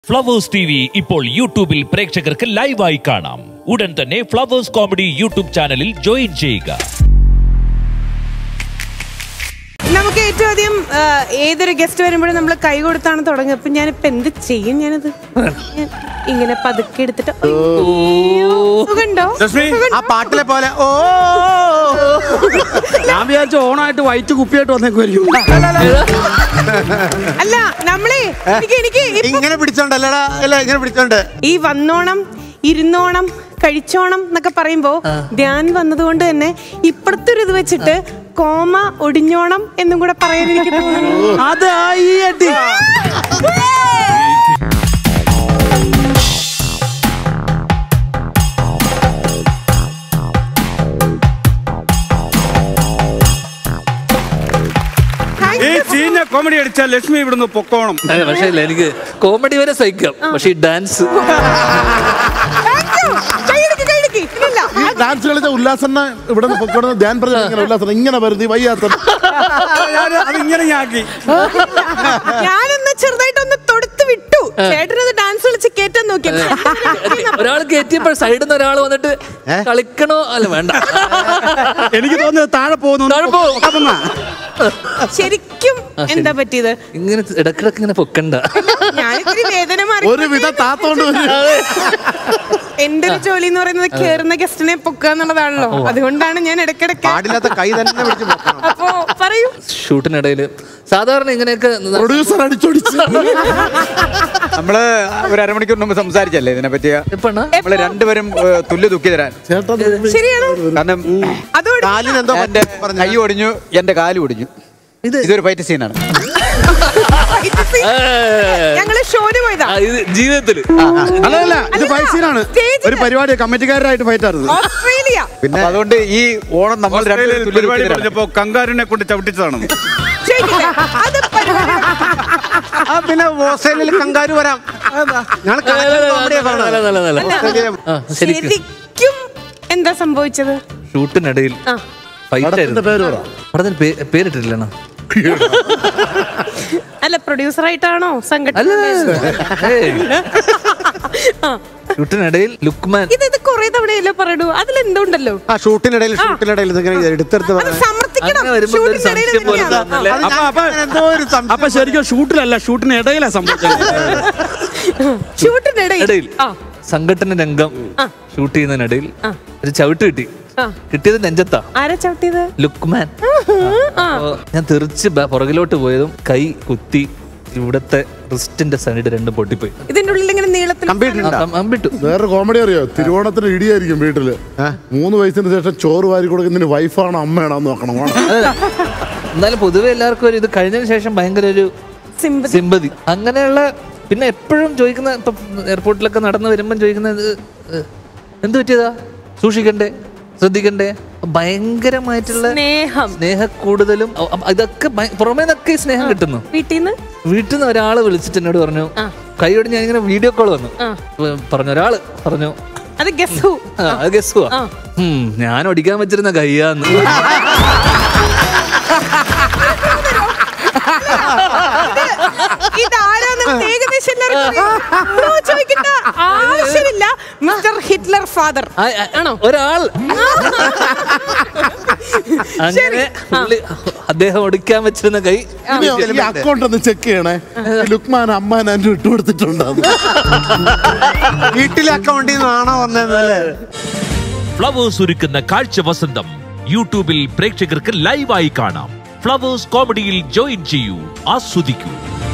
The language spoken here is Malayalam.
ഫ്ലവേഴ്സ് TV ഇപ്പോൾ യൂട്യൂബിൽ പ്രേക്ഷകർക്ക് ലൈവായി കാണാം. ഉടൻ തന്നെ ഫ്ലവേഴ്സ് കോമഡി യൂട്യൂബ് ചാനലിൽ ജോയിൻ ചെയ്യുക. നമുക്ക് ഏറ്റവും ആദ്യം ഏതൊരു ഗസ്റ്റ് വരുമ്പോഴും നമ്മൾ കൈ കൊടുത്താണ് തുടങ്ങുക. അപ്പൊ ഞാനിപ്പോ എന്ത് ചെയ്യും? ഞാനത് ഇങ്ങനെ പതുക്കെ എടുത്തിട്ട് സുഖണ്ടോ ആ പാട്ടിലെ പോലെ ഓ ഞാൻ വിചാരിച്ച ഓണായിട്ട് വൈറ്റ് കുപ്പിയായിട്ട് വന്നേക്കുമായിരിക്കും. അല്ല നമ്മളെ എനിക്ക് ഇങ്ങനെ പിടിച്ചോണ്ടല്ലടാ അല്ല ഇങ്ങനെ പിടിച്ചോണ്ട് ഈ വന്നോണം ഇരുന്നോണം കഴിച്ചോണം എന്നൊക്കെ പറയുമ്പോ ധ്യാൻ വന്നതുകൊണ്ട് തന്നെ ഇപ്പഴത്തെ ഒരു ഇത് വെച്ചിട്ട് കോമ ഒടിഞ്ഞോണം എന്നും കൂടെ പറയാൻ എനിക്ക് തോന്നുന്നു. ഈ ചീഞ്ഞ കോമഡി അടിച്ചാൽ ലക്ഷ്മി ഇവിടുന്ന് പൊക്കോണം. പക്ഷേ എനിക്ക് കോമഡി വരെ സഹിക്കാം, പക്ഷെ ഡാൻസ് ഡാൻസ് കളിച്ച ഉല്ലാസന ഇവിടെ ധ്യാൻ പറഞ്ഞ ഉല്ലാസന ഇങ്ങനെ വരുന്നത് വയ്യാത്ത അതിങ്ങനെ ആക്കി ഞാനൊന്ന് ചെറുതായിട്ടൊന്ന് തൊടുത്ത് വിട്ടു. ചേട്ടനത് ഡാൻസ് കളിച്ച് കേറ്റാൻ നോക്കി. ഒരാൾ കയറ്റിയപ്പോൾ സൈഡിൽ നിന്ന് ഒരാൾ വന്നിട്ട് കളിക്കണോ അല്ല വേണ്ട, എനിക്ക് തോന്നുന്നത് താഴെ പോകുന്നു. ശരിക്കും എന്താ പറ്റിയത്? ഇങ്ങനെ ഇടക്കിടക്ക് ഇങ്ങനെ പൊക്കണ്ട. ഞാനിത്തിരി വേദന ഒരു വിധ താത്തോണ്ട് എന്റെ ഒരു ജോലി എന്ന് പറയുന്നത് കേറുന്ന ഗസ്റ്റിനെ പൊക്കുക എന്നുള്ളതാണല്ലോ. അതുകൊണ്ടാണ് ഞാൻ ഇടക്കിടക്ക് കൈ തന്നെ അപ്പൊ പറയൂ. ഷൂട്ടിനിടയില് സാധാരണ ഇങ്ങനെയൊക്കെ പ്രൊഡ്യൂസർ അടിച്ചോടിച്ച് നമ്മള് ഒരു അരമണിക്കൂർ മുമ്പ് സംസാരിച്ചല്ലേ ഇതിനെ പറ്റിയ. നമ്മള് രണ്ടുപേരും തുല്യ ദുഃഖി തരാൻ. ശരിയാണ്. കാരണം കാലിന് എന്തോ കൈ ഒടിഞ്ഞു, എന്റെ കാല് ഒടിഞ്ഞു. ഇതൊരു ഫൈറ്റ് സീനാണ്. ഞങ്ങള് ഷോന് പോയതാ ജീവിതത്തില്. അല്ലല്ല, ഇത് ഫൈറ്റ് സീനാണ്. ഒരു പരിപാടി കമ്മിറ്റിക്കാരായിട്ട് ഫൈറ്റ് ആയിരുന്നു ഓസ്ട്രേലിയ. പിന്നെ അതുകൊണ്ട് ഈ ഓണം നമ്മൾ പരിപാടി പറഞ്ഞപ്പോ കങ്കാരുനെ കൊണ്ട് ചവിട്ടിച്ചതാണ്. പിന്നെ ഓസ്ട്രേലിയയിൽ കങ്കാരു വരാം. ശരിക്കും എന്താ സംഭവിച്ചത്? ഷൂട്ടിനിടയിൽ പേരിട്ടില്ല. അല്ല, പ്രൊഡ്യൂസർ ആയിട്ടാണോ സംഘടന? ഷൂട്ടിനിടയിൽ ലുക്മാൻ ഇത് കുറെ തവണയല്ലോ പറയൂ. അതിലെന്തുണ്ടല്ലോ ഷൂട്ടിനിടയിൽ എടുത്തെടുത്ത് അപ്പൊ ശരിക്കും ഷൂട്ടിലല്ല, ഷൂട്ടിനിടയിലാ സംഭവിച്ചത്. ഷൂട്ടിനിടയിൽ സംഘടന രംഗം ഷൂട്ട് ചെയ്യുന്നതിനിടയിൽ ഒരു ചവിട്ട് കിട്ടി. കിട്ടിയത് നെഞ്ചത്താ. ആരാ ചവിട്ടിയത്? ലുക്മാൻ. ഞാൻ തെറിച്ച് പുറകിലോട്ട് പോയതും കൈ കുത്തി ഇവിടത്തെ റിസ്റ്റിന്റെ സൈഡ് രണ്ടും പൊട്ടിപ്പോയി. ഇതിന്റെ ഉള്ളിൽ ഇങ്ങനെ നീളത്തിൽ വേറെ കോമഡി അറിയോ? തിരുവോണത്തിന് ഇടിയായിരിക്കും വീട്ടില്. 3 വയസ്സിന് ശേഷം ചോറ് വാരി കൊടുക്കുന്നതിന് വൈഫാണോ അമ്മയാണോ നോക്കണം. എന്നാലും പൊതുവെ എല്ലാവർക്കും ഒരു ഇത് കഴിഞ്ഞതിന് ശേഷം ഭയങ്കര ഒരു സിമ്പതി അങ്ങനെയുള്ള. പിന്നെ എപ്പോഴും ചോദിക്കുന്ന, ഇപ്പൊ എയർപോർട്ടിലൊക്കെ നടന്നു വരുമ്പം ചോദിക്കുന്നത് എന്ത് പറ്റിയതാ, സൂക്ഷിക്കണ്ടേ, ശ്രദ്ധിക്കണ്ടേ. ഭയങ്കരമായിട്ടുള്ള സ്നേഹ കൂടുതലും ഇതൊക്കെ പുറമേ നിന്നൊക്കെ സ്നേഹം കിട്ടുന്നു. വീട്ടിൽ നിന്ന് ഒരാള് വിളിച്ചിട്ട് എന്നോട് പറഞ്ഞു, കൈയോട് ഞാൻ ഇങ്ങനെ വീഡിയോ കോൾ വന്നു പറഞ്ഞു, ഒരാള് പറഞ്ഞു അത് ഗസ്സുവാ, ഞാൻ ഒടിക്കാൻ വെച്ചിരുന്ന കയ്യാന്ന്. ആവശ്യമില്ല. മിസ്റ്റർ ഹിറ്റ്ലർ ഫാദർ ആണോ ഒരാൾ. അങ്ങനെ അദ്ദേഹം ഒടിക്കാൻ വെച്ചിരുന്ന കൈ. അക്കൗണ്ട് ഒന്ന് ചെക്ക് ചെയ്യണേ. ലുക്മാൻ അമ്മാൻ എന്നെ ഇട്ടുകൊടുത്തിട്ടുണ്ടാവും. വീട്ടിലെ അക്കൗണ്ടിൽ നിന്നാണോ വന്നതല്ലേ? ഫ്ലവേഴ്സ് ഒരുക്കുന്ന കാഴ്ച വസന്തം യൂട്യൂബിൽ പ്രേക്ഷകർക്ക് ലൈവായി കാണാം. ഫ്ലവേഴ്സ് കോമഡിയിൽ ജോയിൻ ചെയ്യൂ, ആസ്വദിക്കൂ.